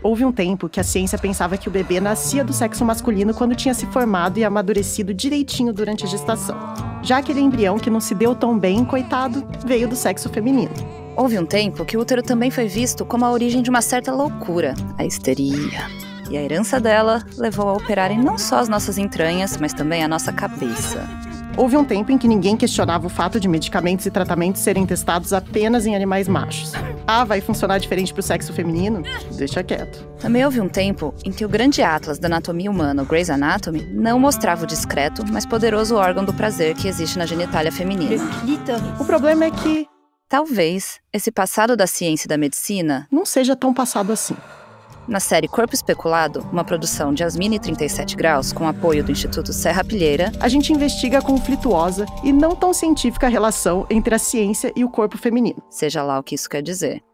Houve um tempo que a ciência pensava que o bebê nascia do sexo masculino quando tinha se formado e amadurecido direitinho durante a gestação. Já aquele embrião que não se deu tão bem, coitado, veio do sexo feminino. Houve um tempo que o útero também foi visto como a origem de uma certa loucura, a histeria. E a herança dela levou a operarem não só as nossas entranhas, mas também a nossa cabeça. Houve um tempo em que ninguém questionava o fato de medicamentos e tratamentos serem testados apenas em animais machos. Ah, vai funcionar diferente pro sexo feminino? Deixa quieto. Também houve um tempo em que o grande atlas da anatomia humana, o Grey's Anatomy, não mostrava o discreto, mas poderoso órgão do prazer que existe na genitália feminina. O problema é que talvez esse passado da ciência e da medicina não seja tão passado assim. Na série Corpo Especulado, uma produção de Asmini 37 Graus, com apoio do Instituto Serra Pilheira, a gente investiga a conflituosa e não tão científica relação entre a ciência e o corpo feminino. Seja lá o que isso quer dizer.